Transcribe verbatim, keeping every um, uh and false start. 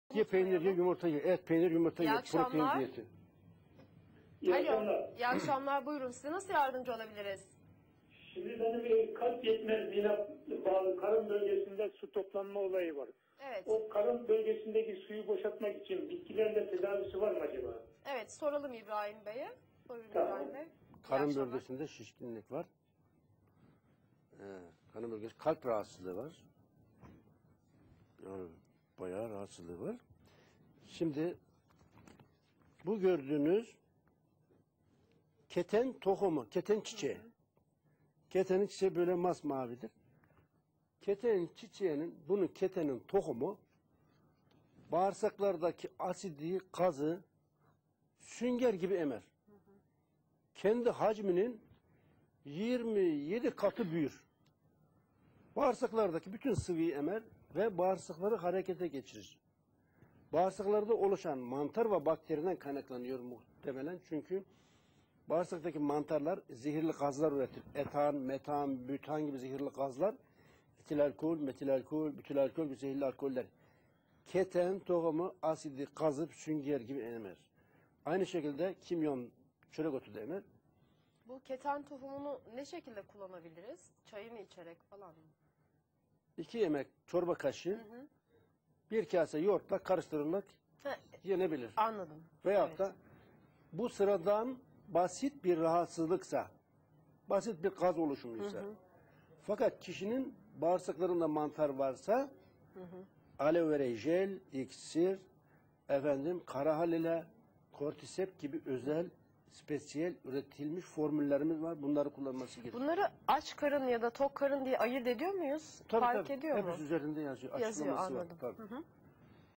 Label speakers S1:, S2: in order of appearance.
S1: Ye peynir ye, yumurta ye. Et, peynir, yumurta
S2: İyi
S1: ye.
S2: akşamlar.
S1: Protein diyeti.
S3: İyi
S2: Alo,
S3: akşamlar.
S2: iyi akşamlar. Buyurun, size nasıl yardımcı olabiliriz?
S3: Şimdi benim bir kalp yetmezliğine bağlı karın bölgesinde su toplanma olayı var.
S2: Evet.
S3: O karın bölgesindeki suyu boşaltmak için bitkilerle tedavisi var mı acaba?
S2: Evet, soralım İbrahim Bey'e. Buyurun
S3: Tamam.
S2: İbrahim Bey. İyi
S1: Karın
S2: akşamlar.
S1: bölgesinde şişkinlik var. Ee, karın bölgesi, kalp rahatsızlığı var. Yani bayağı rahatsızlığı var. Şimdi bu gördüğünüz keten tohumu, keten çiçeği. Ketenin çiçeği böyle masmavidir. Ketenin çiçeğinin, bunun ketenin tohumu bağırsaklardaki asidi, gazı sünger gibi emer. Kendi hacminin yirmi yedi katı büyür. Bağırsaklardaki bütün sıvıyı emer ve bağırsakları harekete geçirir. Bağırsaklarda oluşan mantar ve bakteriden kaynaklanıyor muhtemelen. Çünkü bağırsaktaki mantarlar zehirli gazlar üretir. Etan, metan, bütan gibi zehirli gazlar, etil alkol, metil alkol, bütil alkol gibi zehirli alkoller. Keten tohumu asidi, gazı sünger gibi emer. Aynı şekilde kimyon, çörek otu da emer.
S2: Bu keten tohumunu ne şekilde kullanabiliriz? Çayı mı içerek falan mı?
S1: İki yemek çorba kaşığı,
S2: Hı hı.
S1: bir kase yoğurtla karıştırılarak
S2: Ha,
S1: yenebilir.
S2: anladım.
S1: Veyahut
S2: Evet.
S1: da bu sıradan basit bir rahatsızlıksa, basit bir gaz oluşumuysa,
S2: Hı hı.
S1: fakat kişinin bağırsaklarında mantar varsa,
S2: Hı hı.
S1: aloe vera jel, iksir, efendim karahal ile kortisep gibi özel, spesiyel üretilmiş formüllerimiz var. Bunları kullanması gerekiyor.
S2: Bunları aç karın ya da tok karın diye ayırt ediyor muyuz?
S1: Tabii,
S2: Fark
S1: tabii.
S2: ediyor mu?
S1: Hepsi üzerinde yazıyor.
S2: Yazıyor,
S1: Açıklaması var.
S2: anladım.
S1: Tabii.
S2: Hı hı.